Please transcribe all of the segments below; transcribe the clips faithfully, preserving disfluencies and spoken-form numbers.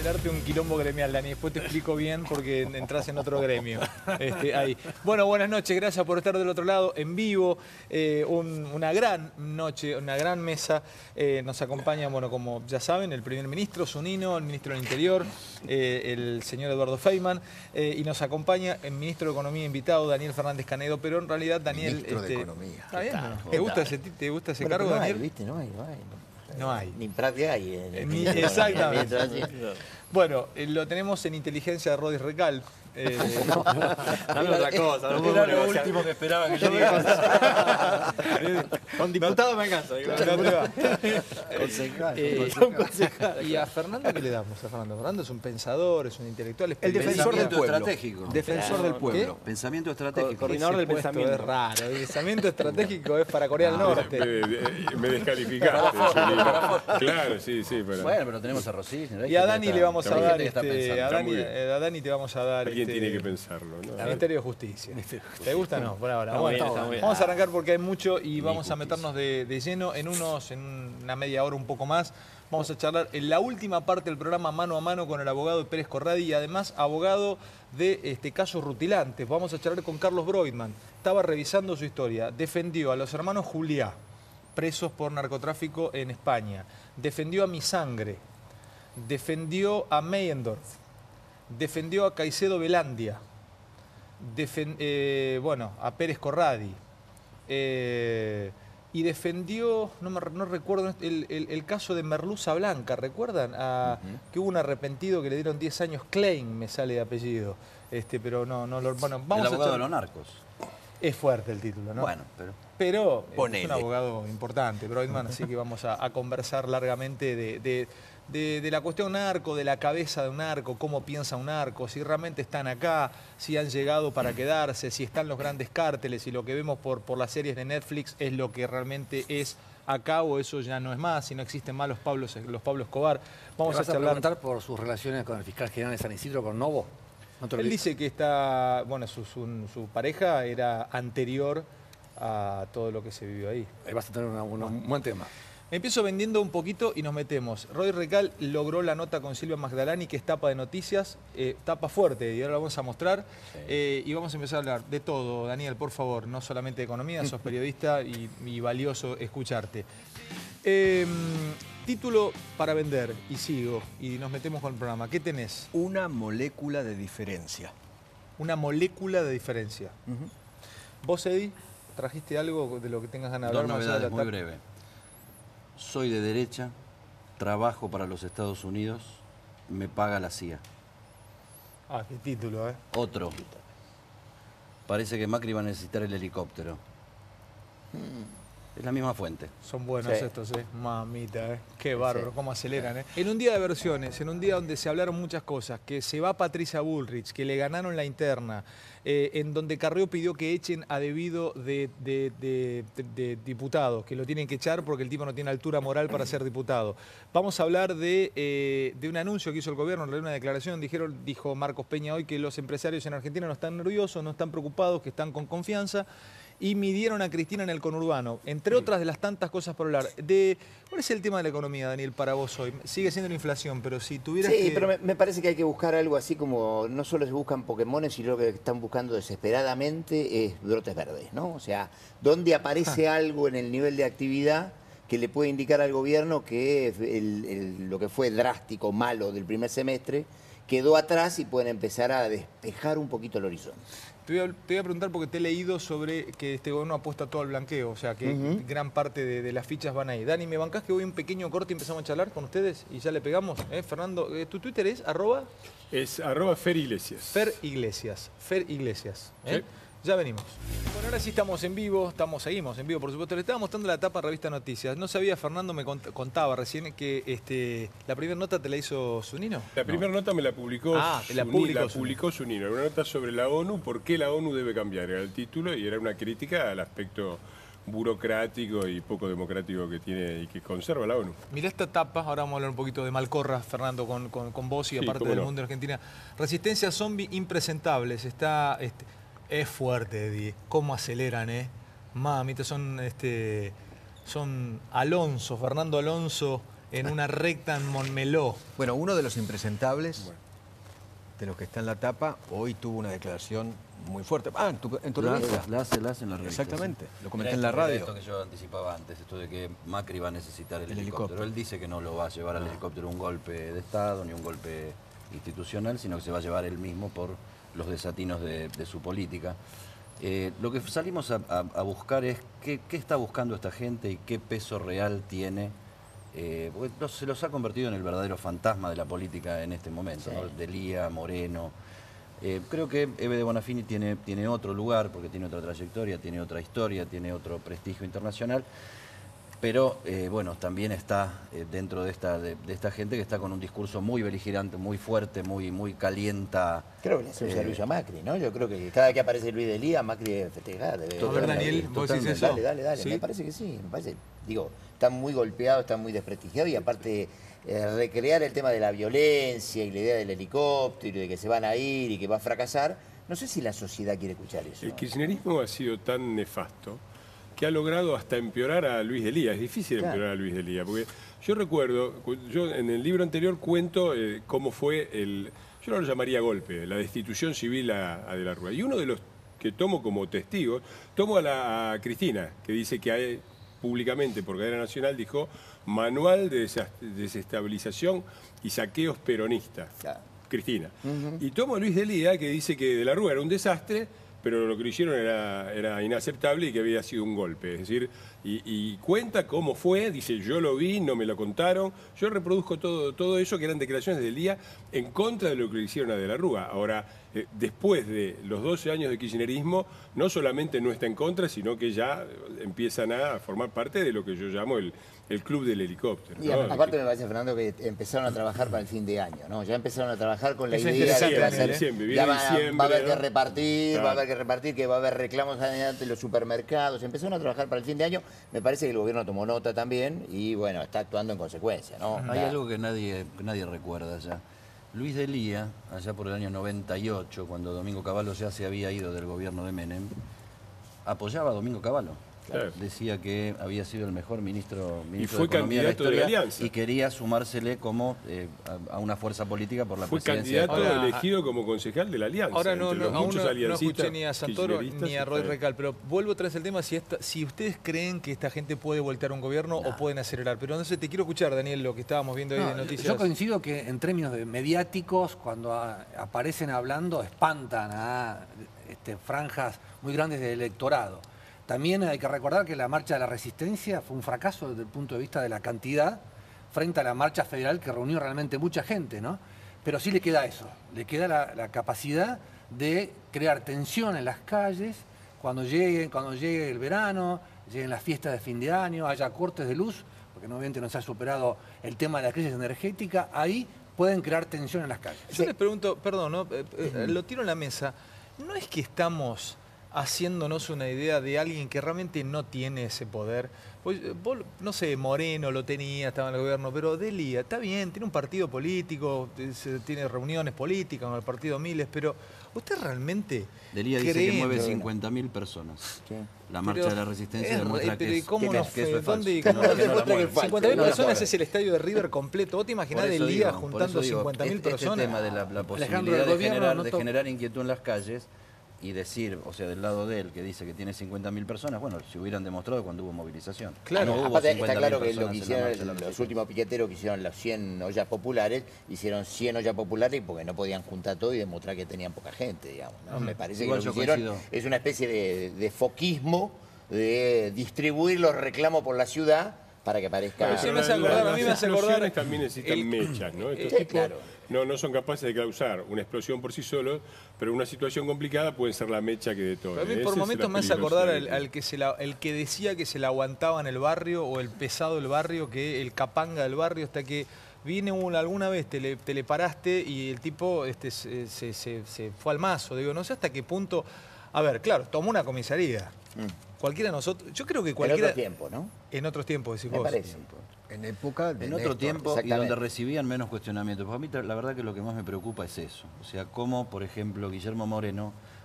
generarte un quilombo gremial, Dani. Después te explico bien porque entras en otro gremio. Este, ahí. Bueno, buenas noches. Gracias por estar del otro lado, en vivo. Eh, un, una gran noche, una gran mesa. Eh, nos acompaña, bueno, como ya saben, el primer ministro, Zunino, el ministro del Interior, eh, el señor Eduardo Feynman. Eh, y nos acompaña el ministro de Economía invitado, Daniel Fernández Canedo. Pero en realidad, Daniel... Ministro este, de Economía. ¿Está bien? ¿No? ¿Te, gusta ese, ¿Te gusta ese bueno, cargo, no Daniel? Hay, ¿viste? No hay, no hay. No hay. Ni práctica hay. En Ni, el exactamente. Bueno, eh, lo tenemos en inteligencia de Rodis Recal. Eh, no, dame otra cosa. No era lo último que esperaba que yo diga. Con diputado me canso. Concejal. Eh, concejal. ¿Y a Fernando qué le damos? A Fernando. Fernando es un pensador, es un intelectual. Es El defensor del pueblo. Estratégico. Defensor del pueblo. ¿Qué? Pensamiento estratégico. Coordinador del Puesto pensamiento. Es raro. El pensamiento estratégico es para Corea del Norte. Me, me descalificaste. Claro, sí, sí. Pero... Bueno, pero tenemos a Rosy. Y a Dani le vamos a dar, está este, a, Dani, a Dani te vamos a dar... Alguien este, tiene que pensarlo, ¿no? El Ministerio de Justicia. ¿Te gusta o no? Por ahora. Está Bueno, bien, está bien. vamos a arrancar porque hay mucho y vamos a meternos de, de lleno en unos, en una media hora, un poco más. Vamos a charlar en la última parte del programa mano a mano con el abogado Pérez Corradi y además abogado de este, casos rutilantes. Vamos a charlar con Carlos Broidman. Estaba revisando su historia. Defendió a los hermanos Juliá, presos por narcotráfico en España. Defendió a Mi Sangre. Defendió a Meyendorf. Defendió a Caicedo Velandia. Defen eh, bueno, a Pérez Corradi. Eh, y defendió, no, me, no recuerdo, el, el, el caso de Merluza Blanca, ¿recuerdan? A, uh-huh. Que hubo un arrepentido que le dieron diez años, Klein me sale de apellido. Este, pero no, no lo... Bueno, vamos el abogado a de los narcos. Es fuerte el título, ¿no? Bueno, pero... Pero Ponele. Es un abogado importante, Broidman, así que vamos a, a conversar largamente de, de, de, de la cuestión narco, de la cabeza de un narco, cómo piensa un narco, si realmente están acá, si han llegado para quedarse, si están los grandes cárteles, si lo que vemos por, por las series de Netflix es lo que realmente es acá o eso ya no es más, si no existen más los Pablo, los Pablo Escobar. Vamos ¿Me vas a a charlar. preguntar por sus relaciones con el fiscal general de San Isidro, con Novo? ¿No te lo Él digo? dice que está, bueno, su, su, su pareja era anterior a todo lo que se vivió ahí. Ahí vas a tener una, una, un buen tema. Empiezo vendiendo un poquito y nos metemos. Rodri Recal logró la nota con Silvia Magdalani, que es tapa de noticias, eh, tapa fuerte, y ahora la vamos a mostrar. Sí. Eh, y vamos a empezar a hablar de todo, Daniel, por favor, no solamente de economía, sos periodista y, y valioso escucharte. Eh, título para vender, y sigo, y nos metemos con el programa. ¿Qué tenés? Una molécula de diferencia. Una molécula de diferencia. Uh-huh. ¿Vos, Eddie, trajiste algo de lo que tengas ganas de hablar? Dos novedades, muy breve. Soy de derecha, trabajo para los Estados Unidos, me paga la C I A. Ah, qué título, ¿eh? Otro. Parece que Macri va a necesitar el helicóptero. Es la misma fuente. Son buenos sí. estos, ¿eh? Mamita, ¿eh? Qué bárbaro, sí. cómo aceleran, ¿eh? En un día de versiones, en un día donde se hablaron muchas cosas, que se va Patricia Bullrich, que le ganaron la interna, eh, en donde Carrió pidió que echen a debido de, de, de, de, de diputados, que lo tienen que echar porque el tipo no tiene altura moral para ser diputado. Vamos a hablar de, eh, de un anuncio que hizo el gobierno, en realidad una declaración, dijeron, dijo Marcos Peña hoy que los empresarios en Argentina no están nerviosos, no están preocupados, que están con confianza. Y midieron a Cristina en el conurbano, entre otras de las tantas cosas por hablar. De, ¿cuál es el tema de la economía, Daniel, para vos hoy? Sigue siendo la inflación, pero si tuvieras sí, que... Sí, pero me, me parece que hay que buscar algo así como, no solo se buscan Pokémones, sino lo que están buscando desesperadamente es brotes verdes, ¿no? O sea, ¿dónde aparece ah. algo en el nivel de actividad que le puede indicar al gobierno que el, el, lo que fue drástico, malo del primer semestre, quedó atrás y pueden empezar a despejar un poquito el horizonte? Te voy, a, te voy a preguntar porque te he leído sobre que este gobierno apuesta todo al blanqueo, o sea que uh-huh. gran parte de, de las fichas van ahí. Dani, ¿me bancás que voy a un pequeño corte y empezamos a charlar con ustedes y ya le pegamos? ¿Eh? Fernando, ¿tu Twitter es arroba? Es arroba Fer Iglesias. Fer Iglesias, Fer Iglesias. ¿eh? Sí. Ya venimos. Bueno, ahora sí estamos en vivo, estamos, seguimos en vivo, por supuesto. Le estaba mostrando la tapa de Revista Noticias. No sabía, Fernando me contaba recién que este, la primera nota te la hizo Zunino. La primera no. nota me la publicó ah, Zunino. La publicó, la publicó Zunino. Era una nota sobre la ONU, por qué la ONU debe cambiar. Era el título y era una crítica al aspecto burocrático y poco democrático que tiene y que conserva la ONU. Mirá esta tapa, ahora vamos a hablar un poquito de Malcorra, Fernando, con, con, con vos y sí, aparte del no. mundo de Argentina. Resistencia zombie impresentables, está... Este, es fuerte, Eddie. Cómo aceleran, ¿eh? Mamita, son, este, son Alonso, Fernando Alonso, en una recta en Montmeló. Bueno, uno de los impresentables, de los que está en la tapa, hoy tuvo una declaración muy fuerte. Ah, en tu, en tu La revista. hace, la hace, la hace en la revista. Exactamente, sí. lo comenté Era en la esto, era radio. Esto que yo anticipaba antes, esto de que Macri va a necesitar el, El helicóptero. helicóptero. Él dice que no lo va a llevar al helicóptero un golpe de Estado ni un golpe institucional, sino que se va a llevar él mismo por los desatinos de, de su política. Eh, lo que salimos a, a, a buscar es qué, qué está buscando esta gente y qué peso real tiene. Eh, porque no, se los ha convertido en el verdadero fantasma de la política en este momento, Sí. ¿no? Delía, Moreno. Eh, creo que Eve de Bonafini tiene, tiene otro lugar, porque tiene otra trayectoria, tiene otra historia, tiene otro prestigio internacional, pero eh, bueno, también está eh, dentro de esta, de, de esta gente que está con un discurso muy beligerante, muy fuerte, muy, muy calienta. Creo que le hace un Eh, servicio a Macri, ¿no? Yo creo que cada vez que aparece Luis Delía, Macri debe festejar. Debe, A ver, Daniel, ¿vos decís eso? Dale, dale, dale. ¿Sí? Me parece que sí. Me parece, digo, está muy golpeado, está muy desprestigiado y aparte eh, recrear el tema de la violencia y la idea del helicóptero y de que se van a ir y que va a fracasar, no sé si la sociedad quiere escuchar eso. El kirchnerismo ha sido tan nefasto que ha logrado hasta empeorar a Luis Delía. Es difícil Claro. empeorar a Luis Delía, porque yo recuerdo, yo en el libro anterior cuento eh, cómo fue el, yo no lo llamaría golpe, la destitución civil a, a De la Rúa. Y uno de los que tomo como testigos, tomo a, la, a Cristina, que dice que hay, públicamente por cadena nacional, dijo manual de desa- desestabilización y saqueos peronistas. Claro. Cristina. Y tomo a Luis Delía, que dice que De la Rúa era un desastre, pero lo que lo hicieron era, era inaceptable y que había sido un golpe. Es decir, y, y cuenta cómo fue, dice, yo lo vi, no me lo contaron. Yo reproduzco todo, todo eso, que eran declaraciones de Delía en contra de lo que le hicieron a De la Rúa. Ahora, eh, después de los doce años de kirchnerismo, no solamente no está en contra, sino que ya empiezan a formar parte de lo que yo llamo el, el club del helicóptero. Y ¿no? aparte me parece, Fernando, que empezaron a trabajar para el fin de año, ¿no? Ya empezaron a trabajar con la Eso es idea de que va a diciembre, ser, diciembre, ya viene va, diciembre, va a haber ¿no? que repartir, va a Claro. haber que repartir, que va a haber reclamos ante los supermercados. Empezaron a trabajar para el fin de año. Me parece que el gobierno tomó nota también y, bueno, está actuando en consecuencia, ¿no? Hay Está- algo que nadie, que nadie recuerda ya. Luis Delía, allá por el año noventa y ocho, cuando Domingo Cavallo ya se había ido del gobierno de Menem, apoyaba a Domingo Cavallo. Claro. Decía que había sido el mejor ministro, ministro fue de Economía de la candidato de la historia Alianza. y quería sumársele como eh, a, a una fuerza política por la Fue presidencia. candidato Ahora, elegido como concejal de la Alianza. Ahora no, entre no, los aún muchos no, no aliancistas escuché ni a Santoro kirchneristas, ni a Roy está- Recal, pero vuelvo otra vez al tema, si, esta, si ustedes creen que esta gente puede voltear un gobierno o pueden acelerar. Pero no sé, te quiero escuchar, Daniel, lo que estábamos viendo ahí No, de noticias. yo coincido que en términos de mediáticos, cuando a- aparecen hablando, espantan a este, franjas muy grandes del electorado. También hay que recordar que la Marcha de la Resistencia fue un fracaso desde el punto de vista de la cantidad frente a la marcha federal que reunió realmente mucha gente, ¿no? Pero sí le queda eso, le queda la, la capacidad de crear tensión en las calles cuando llegue, cuando llegue el verano, lleguen las fiestas de fin de año, haya cortes de luz, porque obviamente no se ha superado el tema de la crisis energética, ahí pueden crear tensión en las calles. Yo les pregunto, perdón, ¿no? Eh, eh, lo tiro en la mesa. ¿No es que estamos haciéndonos una idea de alguien que realmente no tiene ese poder? Pues, eh, vos, no sé, Moreno lo tenía, estaba en el gobierno, pero Delía, está bien, tiene un partido político, eh, se- tiene reuniones políticas con el partido Miles, pero ¿usted realmente Delía dice cree que mueve en- cincuenta mil personas. Sí. La marcha Pero de la resistencia es demuestra re- que, pero ¿y es, cómo que no es- que fue? eso es falso. ¿Dónde- que cómo no- no que no la demuestra que mueve. es falso? cincuenta mil No la personas mueve. es el estadio de River completo. ¿Vos te imaginás Por eso Delía digo, por juntando eso digo, cincuenta mil este- personas? Este tema de la, la Alejandro, posibilidad el de gobierno generar, no de to- generar inquietud en las calles y decir, o sea, del lado de él, que dice que tiene cincuenta mil personas, bueno, si hubieran demostrado cuando hubo movilización. Claro. No hubo Aparte, está cincuenta mil claro que lo personas que en la hicieron marcha de la los resistencia. últimos piqueteros que hicieron las cien ollas populares, hicieron cien ollas populares porque no podían juntar todo y demostrar que tenían poca gente, digamos, ¿no? Me parece Igual que lo que yo hicieron coincido. es una especie de, de foquismo, de distribuir los reclamos por la ciudad para que parezca... Pero sí me la- hace la- acordar, a las mí me hace acordar explosiones también necesitan el- mechas, ¿no? Estos Sí, tipos claro. no, no son capaces de causar una explosión por sí solos, pero una situación complicada puede ser la mecha que detone. A mí Esa por es momentos la me hace acordar al, peligrosidad. al que se la- el que decía que se la aguantaba en el barrio o el pesado del barrio, que el capanga del barrio, hasta que vine un- alguna vez, te le, te le paraste y el tipo este, se, se- se- se fue al mazo. Digo, no sé hasta qué punto... A ver, claro, tomó una comisaría. Cualquiera de nosotros... Yo creo que En cualquiera... otro tiempo, ¿no? En otros tiempos, decís Me vos. parece. En época de En otro Néstor. tiempo y exactamente. donde recibían menos cuestionamientos. Porque a mí la verdad que lo que más me preocupa es eso. O sea, cómo, por ejemplo, Guillermo Moreno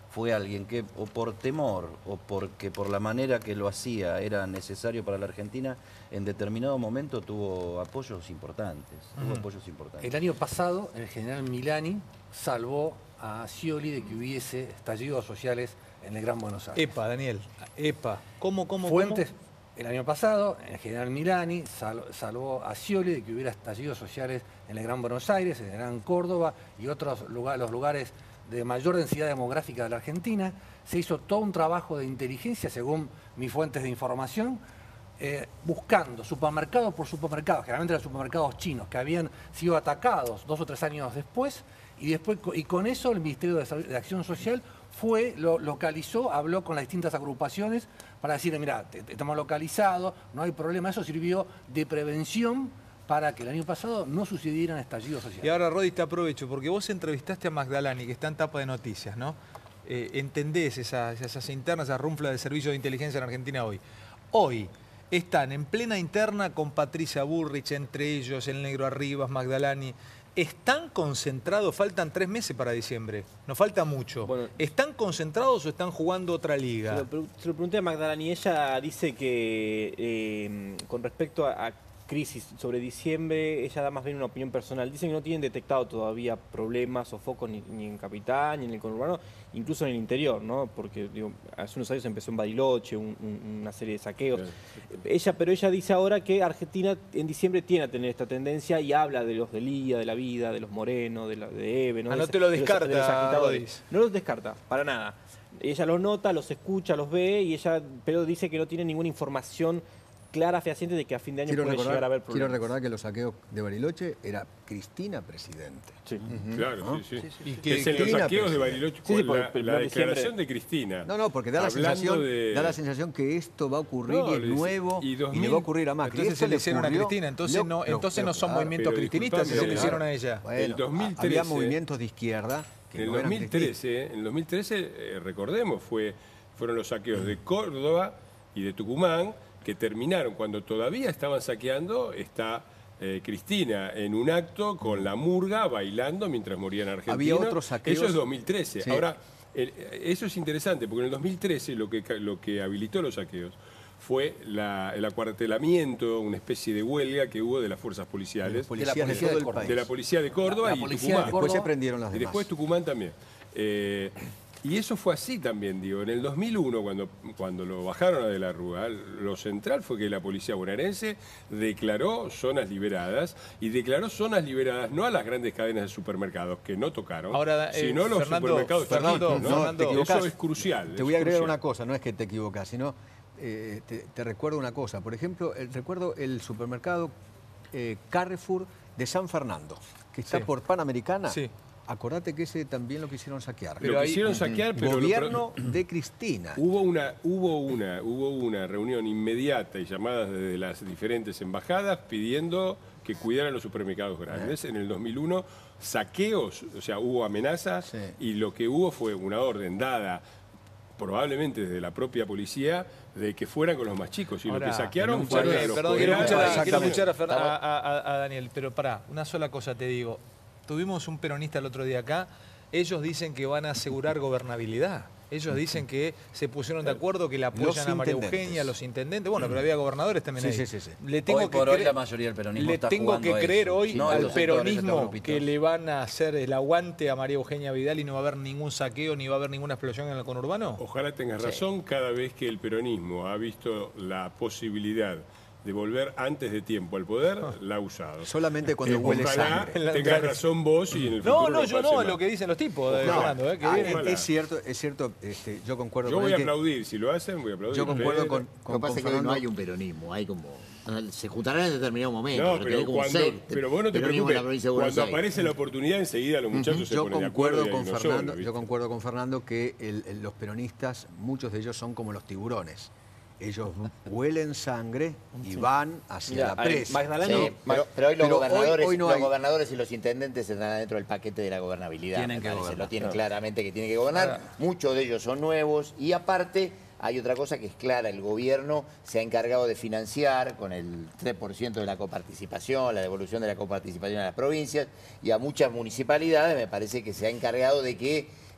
fue alguien que, o por temor, o porque por la manera que lo hacía era necesario para la Argentina, en determinado momento tuvo apoyos importantes. Tuvo Uh-huh. apoyos importantes. El año pasado, el general Milani salvó a Scioli de que hubiese estallidos sociales en el Gran Buenos Aires. Epa, Daniel, epa. ¿Cómo, cómo, Fuentes, cómo? el año pasado, el general Milani sal, salvó a Scioli de que hubiera estallidos sociales en el Gran Buenos Aires, en el Gran Córdoba y otros lugares, los lugares de mayor densidad demográfica de la Argentina. Se hizo todo un trabajo de inteligencia, según mis fuentes de información, eh, buscando supermercado por supermercado, generalmente eran supermercados chinos, que habían sido atacados dos o tres años después, y, después, y con eso el Ministerio de, Salud, de Acción Social fue, lo localizó, habló con las distintas agrupaciones para decirle, mira, estamos localizados, no hay problema. Eso sirvió de prevención para que el año pasado no sucedieran estallidos sociales. Y ahora, Rodi, te aprovecho, porque vos entrevistaste a Magdalani, que está en tapa de noticias, ¿no? Eh, entendés esas, esas internas, esas runflas del servicio de inteligencia en Argentina hoy. Hoy están en plena interna con Patricia Bullrich, entre ellos, el negro Arribas, Magdalani. ¿Están concentrados? Faltan tres meses para diciembre, no falta mucho. Bueno, ¿Están concentrados o están jugando otra liga? Se lo, se lo pregunté a Magdalani y ella dice que eh, con respecto a, a crisis sobre diciembre, ella da más bien una opinión personal. Dicen que no tienen detectado todavía problemas o focos ni, ni en Capital, ni en el conurbano, incluso en el interior, ¿no? Porque digo, hace unos años empezó en Bariloche un, un, una serie de saqueos. Sí. Ella, pero ella dice ahora que Argentina en diciembre tiene a tener esta tendencia y habla de los Delía, de la Vida, de los Moreno, de, la, de Eve, ¿no? Ah, de no esa, te lo de descarta, los, de los agitadores. Rodis. No los descarta, para nada. Ella los nota, los escucha, los ve, y ella, pero dice que no tiene ninguna información clara, fehaciente de que a fin de año quiero puede recordar, llegar a haber problemas. Quiero recordar que los saqueos de Bariloche era Cristina presidente. Sí. Uh-huh. Claro, ¿no? sí, sí. sí, sí. Y Y que es que en los Cristina saqueos de presidente. Bariloche, Sí, sí, la, porque la en diciembre- declaración de Cristina. No, no, porque da la, Hablando sensación, de- da la sensación que esto va a ocurrir No, y es le dice- nuevo y y, dos mil le va a ocurrir a Macri. Entonces Esto se le hicieron a ocurrió- Cristina, entonces le- no, pero- entonces pero no son claro, movimientos pero cristinistas si se disculpame, le hicieron a claro. ella. Bueno, El dos mil trece, había movimientos de izquierda que En el no eran dos mil trece, en el dos mil trece eh, recordemos, fue, fueron los saqueos de Córdoba y de Tucumán que terminaron cuando todavía estaban saqueando. Está eh, Cristina en un acto con la murga bailando mientras morían argentinos. Había otros saqueos. Eso es dos mil trece. Sí. Ahora, el- eso es interesante porque en el dos mil trece lo que, ca- lo que habilitó los saqueos fue la- el acuartelamiento, una especie de huelga que hubo de las fuerzas policiales. De la de policía todo del el país. De la policía de Córdoba La- la y policía Tucumán. de Después se Córdoba. prendieron las Y demás. después Tucumán también. Eh, y eso fue así también, digo. En el dos mil uno, cuando, cuando lo bajaron a De la Rúa, lo central fue que la policía bonaerense declaró zonas liberadas, y declaró zonas liberadas no a las grandes cadenas de supermercados, que no tocaron, Ahora, eh, sino a los Fernando, supermercados Fernando, chiquitos, ¿no? Fernando, te equivocás. Eso es crucial. Te es voy a agregar crucial. una cosa, no es que te equivocas, sino eh, te, te recuerdo una cosa. Por ejemplo, el, recuerdo el supermercado eh, Carrefour de San Fernando, que está Sí. por Panamericana. Sí. Acordate que ese también lo quisieron saquear. Lo ahí- quisieron saquear, pero... lo- Gobierno de Cristina. Hubo una, hubo, una, hubo una reunión inmediata y llamadas desde las diferentes embajadas pidiendo que cuidaran los supermercados grandes. En el dos mil uno, saqueos, o sea, hubo amenazas, Sí. y lo que hubo fue una orden dada probablemente desde la propia policía de que fueran con los más chicos. Y Ahora, lo que saquearon en un fueron char- a los perdón, quiero coreanos. escuchar, a- quiero Exactamente. escuchar a, Fer- a- a- a Daniel, pero pará, una sola cosa te digo. Tuvimos un peronista el otro día acá, ellos dicen que van a asegurar gobernabilidad. Ellos dicen que se pusieron de acuerdo, que le apoyan a María intendentes. Eugenia, los intendentes. Bueno, pero había gobernadores también Sí, ahí. sí, sí, sí. Le tengo Hoy que por hoy cre- la mayoría del peronismo Le está tengo jugando que a creer eso. hoy No a al los sectores, a los peronismo grupitos. que le van a hacer el aguante a María Eugenia Vidal y no va a haber ningún saqueo ni va a haber ninguna explosión en el conurbano. Ojalá tengas razón, cada vez que el peronismo ha visto la posibilidad de volver antes de tiempo al poder, la ha usado. Solamente cuando Eh, huele ojalá sangre. tengas razón vos y en el futuro No, no, yo pase no, más. lo que dicen los tipos, de No. Fernando, eh, que Ah, vienen. ojalá. Es cierto, es cierto, este, yo concuerdo Yo con voy él a que- aplaudir, si lo hacen voy a aplaudir. Yo concuerdo pero- con, Lo que con, pasa con es que hoy no Fernando. hay un peronismo, hay como... Se juntarán en determinado momento. No, porque pero, hay como un cuando, ser- pero vos no te peronismo en la preocupes, provincia de Buenos cuando Aires. aparece la oportunidad enseguida los muchachos se Yo ponen de acuerdo. concuerdo y hay con uno solo, Fernando, ¿viste? yo concuerdo con Fernando que el- el- los peronistas, muchos de ellos son como los tiburones. Ellos huelen sangre y van hacia Mira, la hay- presa. Magdalena- Sí, pero, pero hoy los, Pero hoy- gobernadores, hoy no los hay. gobernadores y los intendentes están dentro del paquete de la gobernabilidad. Tienen me que parece. gobernar. Lo tienen Claro. claramente que tienen que gobernar. Muchos de ellos son nuevos y aparte hay otra cosa que es clara. El gobierno se ha encargado de financiar con el tres por ciento de la coparticipación, la devolución de la coparticipación a las provincias y a muchas municipalidades me parece que se ha encargado de que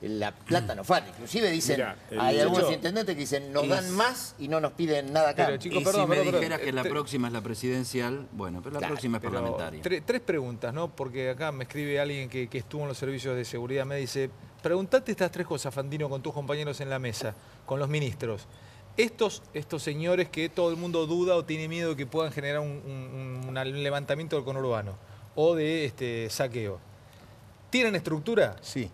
la plata no falta. Inclusive dicen, Mirá, el- hay algunos Chico, intendentes que dicen, nos y- dan más y no nos piden nada acá. Pero, chico, y perdón, si me perdón, perdón. dijeras que la Eh, próxima es la presidencial, bueno, pero la Claro, próxima es Pero parlamentaria. tre- tres preguntas, ¿no? Porque acá me escribe alguien que, que estuvo en los servicios de seguridad, me dice, preguntate estas tres cosas, Fantino, con tus compañeros en la mesa, con los ministros. Estos, estos señores que todo el mundo duda o tiene miedo de que puedan generar un, un- un- un levantamiento del conurbano o de este saqueo, ¿tienen estructura? Sí,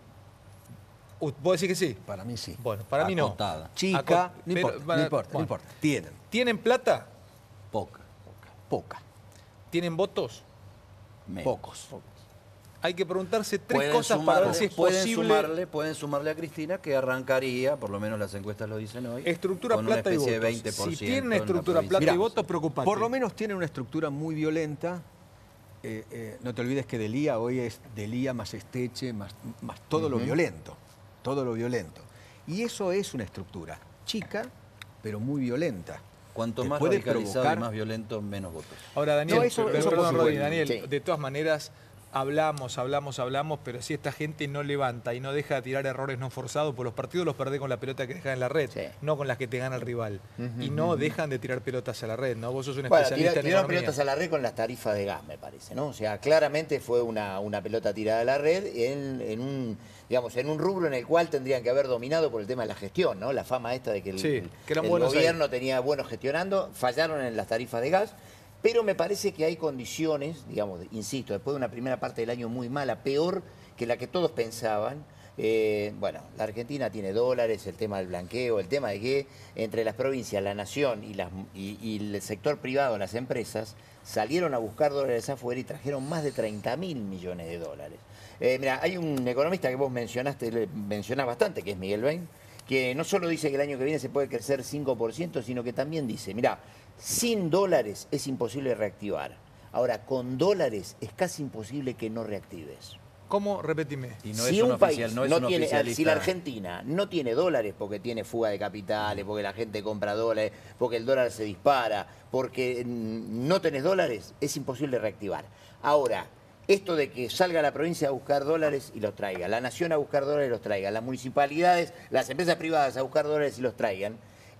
Uh, ¿Vos decís que sí? para mí sí. Bueno, para mí no. Acotada. Chica, Acot- no pero- importa, para- no importa, no bueno. importa. Tienen, ¿Tienen plata? Poca. poca, ¿Tienen votos? Menos. pocos. Hay que preguntarse tres Pueden cosas para ver si es pueden posible. Sumarle, pueden sumarle a Cristina, que arrancaría, por lo menos las encuestas lo dicen hoy, Estructura, con plata una y especie de votos. veinte por Si ciento tienen en la estructura, provincia. plata y Mirá, votos, preocupante. Por lo menos tienen una estructura muy violenta. Eh, eh, no te olvides que Delía hoy es Delía más Esteche, más, más todo lo violento. Todo lo violento. Y eso es una estructura chica, pero muy violenta. Cuanto Te más puede radicalizado provocar- y más violento, menos votos. Ahora, Daniel, No, eso- pero- eso perdón, por Rodri, supuesto. Daniel, Sí. de todas maneras, hablamos, hablamos, hablamos, pero si esta gente no levanta y no deja de tirar errores no forzados, pues los partidos los perdés con la pelota que dejan en la red, Sí. no con las que te gana el rival. Y no dejan de tirar pelotas a la red, ¿no? Vos sos un Bueno, especialista tira- en tiraron economía. pelotas a la red con las tarifas de gas, me parece, ¿no? O sea, claramente fue una, una pelota tirada a la red en, en un, digamos, en un rubro en el cual tendrían que haber dominado por el tema de la gestión, ¿no? La fama esta de que el, Sí, el- que eran el buenos gobierno tenía buenos gestionando, fallaron en las tarifas de gas. Pero me parece que hay condiciones, digamos, insisto, después de una primera parte del año muy mala, peor que la que todos pensaban. Eh, bueno, la Argentina tiene dólares, el tema del blanqueo, el tema de que entre las provincias, la nación y, las, y, y el sector privado, las empresas, salieron a buscar dólares afuera y trajeron más de treinta mil millones de dólares. Eh, mira, hay un economista que vos mencionaste, le- mencionás bastante, que es Miguel Bain, que no solo dice que el año que viene se puede crecer cinco por ciento, sino que también dice, mira, sin dólares es imposible reactivar. Ahora, con dólares es casi imposible que no reactives. ¿Cómo? Repetime. Y no si es un, un país oficial, no es no un tiene, oficialista. si la Argentina no tiene dólares porque tiene fuga de capitales, porque la gente compra dólares, porque el dólar se dispara, porque mm, no tenés dólares, es imposible reactivar. Ahora, esto de que salga la provincia a buscar dólares y los traiga, la nación a buscar dólares y los traiga, las municipalidades, las empresas privadas a buscar dólares y los traigan,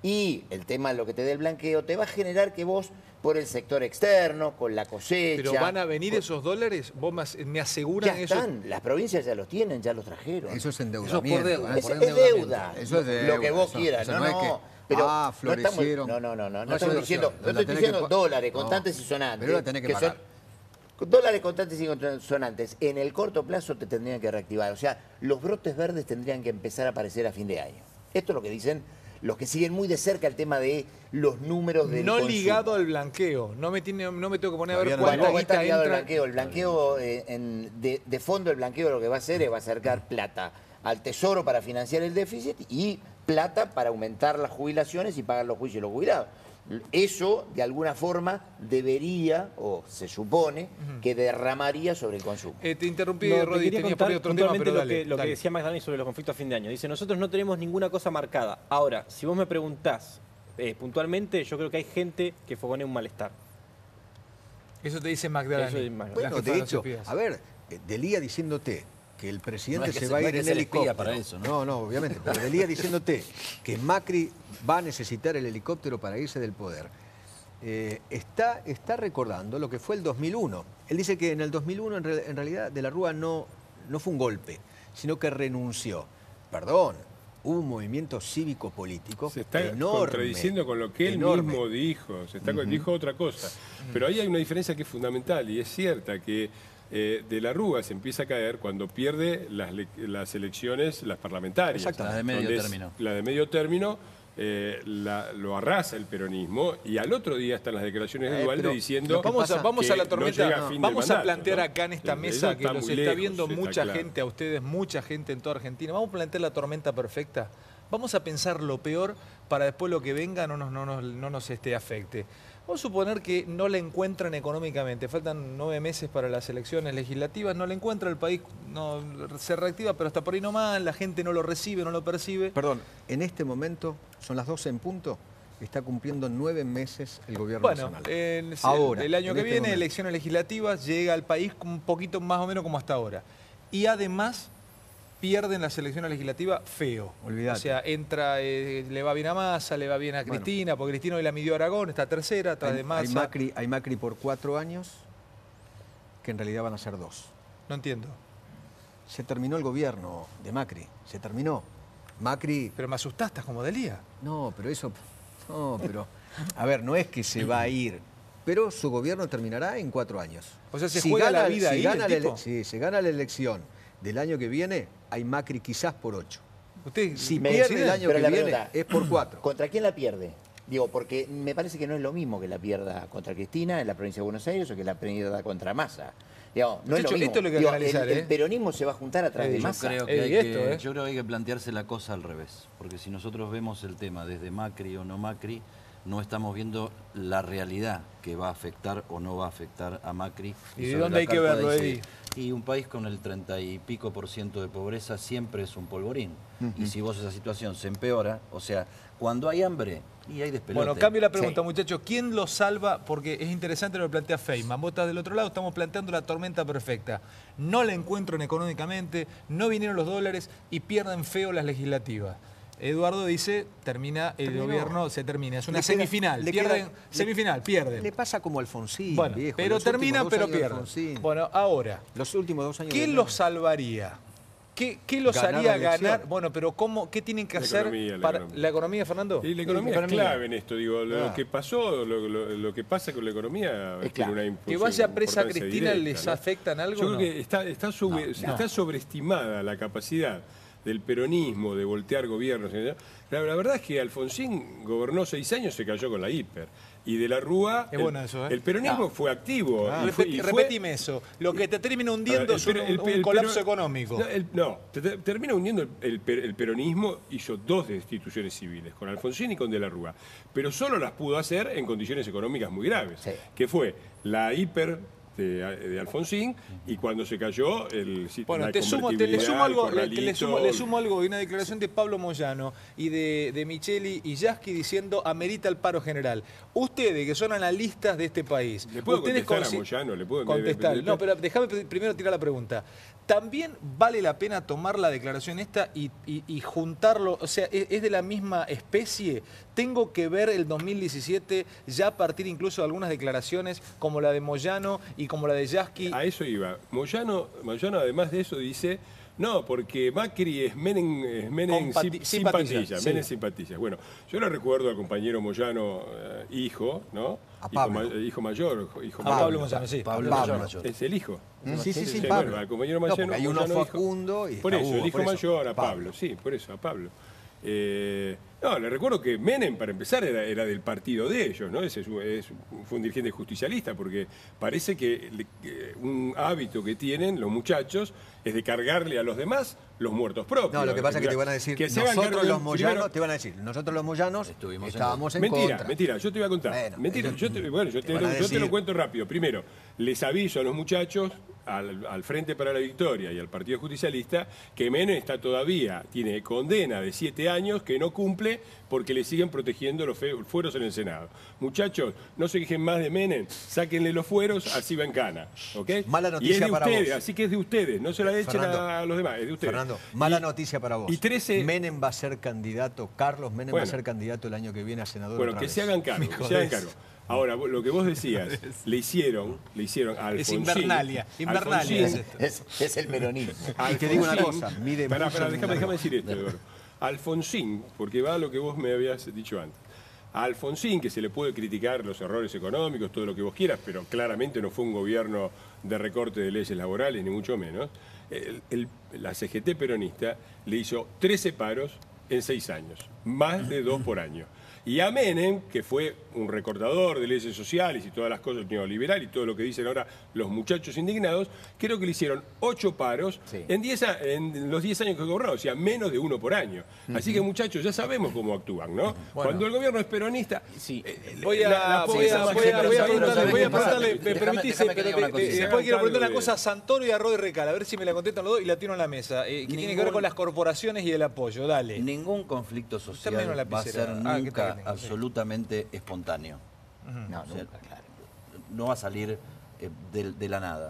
y el tema de lo que te dé el blanqueo, te va a generar que vos, por el sector externo, con la cosecha... ¿Pero van a venir con- esos dólares? ¿Vos me as- me aseguran Ya eso? están, las provincias ya los tienen, ya los trajeron. Eso es Eso endeudamiento. es por deuda, ¿eh? Es, por es endeudamiento. deuda, Eso es de lo que deuda, vos eso- quieras, eso no, no es no, que, pero ah, no estamos- florecieron. no, no, no, no, no No es estamos inversión, diciendo, la no estoy tenés que diciendo pa- dólares, no, contantes y sonantes, pero la tenés que son- pagar. dólares contantes y sonantes, en el corto plazo te tendrían que reactivar, o sea, los brotes verdes tendrían que empezar a aparecer a fin de año. Esto es lo que dicen los que siguen muy de cerca el tema de los números del No consumo. ligado al blanqueo. No me, tiene, no me tengo que poner a ver Todavía no cuánta Tampoco está guita ligado al entra. blanqueo. El blanqueo, eh, en- de, de fondo, el blanqueo lo que va a hacer es va a acercar plata al tesoro para financiar el déficit y plata para aumentar las jubilaciones y pagar los juicios de los jubilados. Eso, de alguna forma, debería, o se supone, que derramaría sobre el consumo. Eh, te interrumpí, No, te Rodri, quería tenías por ahí contar otro tema, puntualmente pero lo, dale, que, lo que dale. decía Magdalena sobre los conflictos a fin de año. Dice, nosotros no tenemos ninguna cosa marcada. Ahora, si vos me preguntás eh, puntualmente, yo creo que hay gente que fogonea un malestar. Eso te dice Magdalena. Eso es Magdalena. Bueno, la jefa de de los hecho, espías. a ver, eh, Delía diciéndote que el presidente No es que se se- va a no ir es que en se le espía helicóptero. para eso, ¿no? No, no, obviamente, pero Delía diciéndote que Macri va a necesitar el helicóptero para irse del poder. Eh, está, está recordando lo que fue el dos mil uno. Él dice que en el dos mil uno en, re- en realidad De la Rúa no, no fue un golpe, sino que renunció. Perdón, hubo un movimiento cívico-político Se está enorme. contradiciendo con lo que él enorme. mismo dijo, se está, dijo otra cosa. Pero ahí hay una diferencia que es fundamental y es cierta, que eh, De la Rúa se empieza a caer cuando pierde las, le- las elecciones, las parlamentarias. Exactamente. Las de medio Donde es- término. La de medio término eh, la- lo arrasa el peronismo y al otro día están las declaraciones de Eh, Dualde pero diciendo lo que Vamos a, pasa vamos que a la no tormenta. llega a fin del vamos a mandato, plantear ¿no? acá en esta Eso mesa está que los muy está lejos, viendo está mucha claro. gente, a ustedes, mucha gente en toda Argentina. Vamos a plantear la tormenta perfecta. Vamos a pensar lo peor para después lo que venga no nos, no nos, no nos este, afecte. Vamos a suponer que no la encuentran económicamente. Faltan nueve meses para las elecciones legislativas. No la encuentra el país, no, se reactiva, pero hasta por ahí nomás. La gente no lo recibe, no lo percibe. Perdón, en este momento, son las doce en punto, está cumpliendo nueve meses el gobierno Bueno, nacional. en- Ahora, el año en que este viene, momento. elecciones legislativas, llega al país un poquito más o menos como hasta ahora. Y además, pierden las elecciones legislativas feo. Olvidate. O sea, entra, eh, le va bien a Massa, le va bien a Cristina, porque Cristina hoy la midió a Aragón, está tercera, atrás Hay, de hay Massa. Macri, hay Macri por cuatro años, que en realidad van a ser dos. No entiendo. Se terminó el gobierno de Macri, se terminó. Macri... Pero me asustaste como Delía. No, pero eso... No, pero... A ver, no es que se va a ir, pero su gobierno terminará en cuatro años. O sea, ¿se juega la vida si ahí, gana el la tipo? ele- Si se gana la elección del año que viene, hay Macri quizás por ocho. Usted, Si Me pierde deciden, el año pero que la viene, pregunta, es por cuatro. ¿Contra quién la pierde? Digo, porque me parece que no es lo mismo que la pierda contra Cristina en la provincia de Buenos Aires o que la pierda contra Massa. Digamos, no es lo Muchacho, mismo. esto es lo que hay que Digo, analizar, el, ¿eh? el peronismo se va a juntar atrás Eh, de yo Massa. Creo que Eh, hay y esto, que- ¿eh? Yo creo que hay que plantearse la cosa al revés, porque si nosotros vemos el tema desde Macri o no Macri, no estamos viendo la realidad que va a afectar o no va a afectar a Macri. ¿Y de sobre dónde la hay que carta verlo, dice, Eddie? Y un país con el treinta y pico por ciento de pobreza siempre es un polvorín. Y si vos esa situación se empeora, o sea, cuando hay hambre y hay despelote. Bueno, cambio la pregunta, Sí. muchachos. ¿Quién lo salva? Porque es interesante lo que plantea Feynman. Vos estás del otro lado, estamos planteando la tormenta perfecta. No la encuentran económicamente, no vinieron los dólares y pierden feo las legislativas. Eduardo dice, termina el Terminó. gobierno, se termina. Es una Le queda- semifinal. le Pierden, queda- semifinal, Le pierden. pasa como Alfonsín, Bueno, viejo. pero Los últimos terminan, dos pero años de pierden. Alfonsín. Bueno, ahora, Los últimos dos años ¿qué de los Menem. salvaría? ¿Qué, qué los Ganar haría la elección. ganar? Bueno, pero ¿cómo, ¿qué tienen que La hacer economía, la para economía. la economía, Fernando? Y la economía, la es economía. clave en esto, digo, lo Ah. que pasó, lo, lo- lo que pasa con la economía Es tiene clave. una Que impulsión- vaya presa importancia Cristina, directa, ¿les ¿no? afecta en algo? Yo o creo no? que está, está, sobre- No, está no. sobreestimada la capacidad del peronismo de voltear gobiernos. La, la verdad es que Alfonsín gobernó seis años, se cayó con la hiper. Y de la Rúa, Es el, bueno eso, ¿eh? el peronismo No. fue activo. Ah, y fue- repeti- y fue- repetime eso. Lo que te termina hundiendo a es ver, un, el per- un el- el colapso pero- económico. No, el- no, te- te- termina hundiendo el, el per- el peronismo, hizo dos destituciones civiles, con Alfonsín y con De la Rúa, pero solo las pudo hacer en condiciones económicas muy graves, Sí. que fue la hiper de, de Alfonsín y cuando se cayó el Bueno, la te sumo, te, le convertibilidad, sumo algo, el le, te le sumo, le corralito. sumo algo de una declaración de Pablo Moyano y de, de Micheli y Yasky diciendo amerita el paro general. Ustedes, que son analistas de este país, ¿Le puedo ustedes contestar a consi- Moyano? ¿Le puedo- contestar. me- me- No, pero déjame pr- primero tirar la pregunta. ¿También vale la pena tomar la declaración esta y, y- y juntarlo? O sea, ¿es, es de la misma especie? ¿Tengo que ver el dos mil diecisiete ya a partir incluso de algunas declaraciones como la de Moyano y como la de Yasky? A eso iba. Moyano, Moyano además de eso dice, no, porque Macri es Menem, es Menem Compati- sim- simpatiza, simpatilla, sí. Menem simpatilla. Bueno, yo le recuerdo al compañero Moyano, eh, hijo, ¿no? A Hijo Pablo. ma- Hijo, mayor, hijo A mayor. Pablo Moyano, sí. Pablo Pablo. Mayor. Es el hijo. Sí, sí, sí, Sí, Pablo. bueno, al compañero No, Moyano, porque hay uno Moyano, hijo- Facundo y Por está eso, Hugo, el hijo por eso. mayor a Pablo. Pablo, sí, por eso, a Pablo. Eh, no, le recuerdo que Menem, para empezar, era, era del partido de ellos, ¿no? Ese es un- es un- fue un dirigente justicialista, porque parece que, le- que un hábito que tienen los muchachos es de cargarle a los demás los muertos propios. No, lo que pasa es que te van a decir, Que se hagan cargo nosotros de- los Moyanos, primero- te van a decir, nosotros los Moyanos Estuvimos en estábamos en, mentira, contra. mentira, yo te voy a contar. Bueno, mentira, ellos yo te, bueno, yo te te, van a lo, yo te lo decir- cuento rápido. Primero, les aviso a los muchachos, al, al Frente para la Victoria y al Partido Justicialista, que Menem está todavía, tiene condena de siete años que no cumple porque le siguen protegiendo los fe- fueros en el Senado. Muchachos, no se quejen más de Menem, sáquenle los fueros, así va en cana. ¿ok? Mala y noticia es de para ustedes, vos. así que es de ustedes, no se la echen Fernando, a, a los demás, es de ustedes. Fernando, mala Y- noticia para vos. y trece Menem va a ser candidato, Carlos Menem Bueno. va a ser candidato el año que viene a senador. Bueno, otra que vez. se hagan cargo, Me que se jodés. hagan cargo. Ahora, vos- lo que vos decías, le hicieron, le hicieron a Es Alfonsín. Invernalia, Invernalia Alfonsín- es esto. Es, es el peronismo. Y te digo una Alfonsín- cosa, mide Pará, mucho pará, en déjame, la- déjame decir esto, Eduardo. Alfonsín, porque va a lo que vos me habías dicho antes. A Alfonsín, que se le puede criticar los errores económicos, todo lo que vos quieras, pero claramente no fue un gobierno de recorte de leyes laborales, ni mucho menos. El- el- la C G T peronista le hizo trece paros en seis años, más de dos por año. Y a Menem, que fue un recortador de leyes sociales y todas las cosas neoliberal y todo lo que dicen ahora los muchachos indignados, creo que le hicieron ocho paros Sí. en, diez a- en los diez años que gobernó, o sea, menos de uno por año. Así que muchachos, ya sabemos cómo actúan, ¿no? Cuando el gobierno es peronista... Sí. eh, Voy a, la- la voy pobreza a, más voy a, generosa voy a de los preguntarle, voy a países. preguntarle, me Déjame- permitís, déjame que pero diga una de- cosita. de- Se después hagan quiero preguntar cargo una de- cosa a Santoro y a Rod Recal, a ver si me la contestan los dos y la tiro en la mesa, eh, que tiene que ver Ningún- con las corporaciones y el apoyo, dale. Ningún conflicto social menos va a lapicera. ser Ah, ¿qué tal nunca que tengo? Sí. absolutamente espontáneo. No, O sea, nunca, claro. no va a salir eh, de, de la nada.